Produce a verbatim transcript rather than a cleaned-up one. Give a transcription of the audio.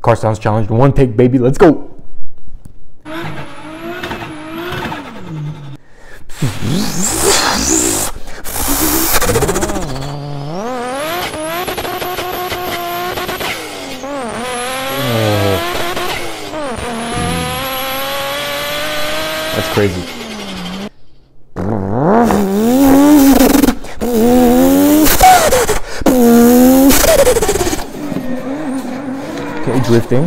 Car sounds challenge. One take, baby. Let's go. That's crazy. Okay, drifting.